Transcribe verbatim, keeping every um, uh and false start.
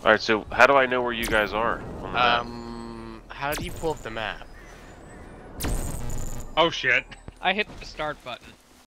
Alright, so how do I know where you guys are on the map? Um, how do you pull up the map? Oh shit. I hit the start button.